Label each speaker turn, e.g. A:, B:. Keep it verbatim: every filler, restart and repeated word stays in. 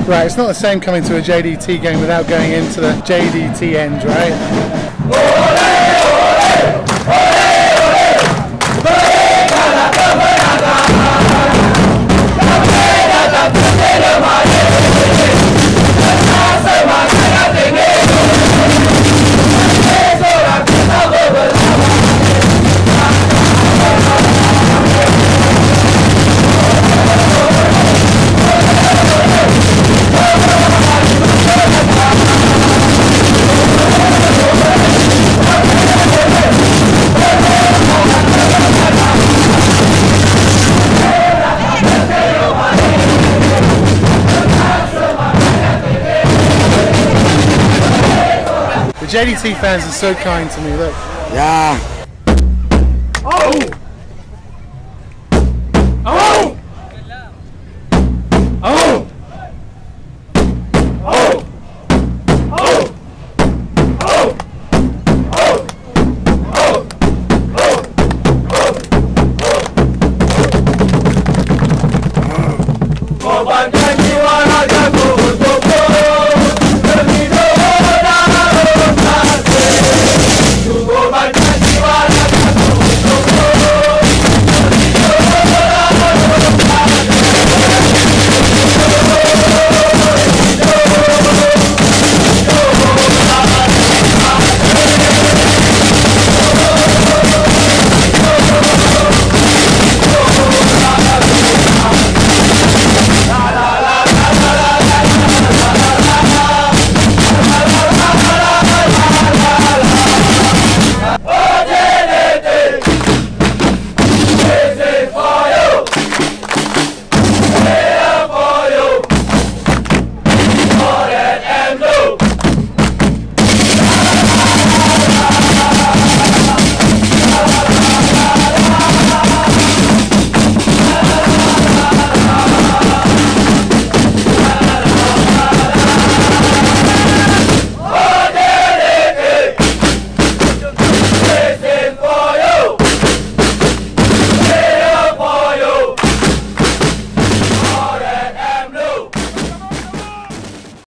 A: Right, it's not the same coming to a J D T game without going into the J D T end, right? J D T fans are so kind to me, look.
B: Yeah.
A: Oh! Oh! Oh! Oh! Oh! Oh! Oh! Oh!